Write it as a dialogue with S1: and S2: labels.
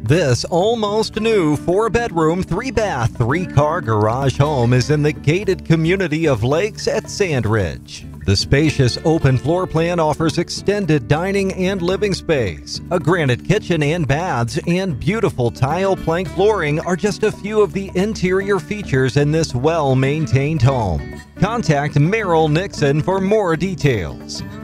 S1: This almost new 4-bedroom, 3-bath, 3-car garage home is in the gated community of Lakes at Sandridge. The spacious open floor plan offers extended dining and living space. A granite kitchen and baths and beautiful tile plank flooring are just a few of the interior features in this well-maintained home. Contact Meryl Nixon for more details.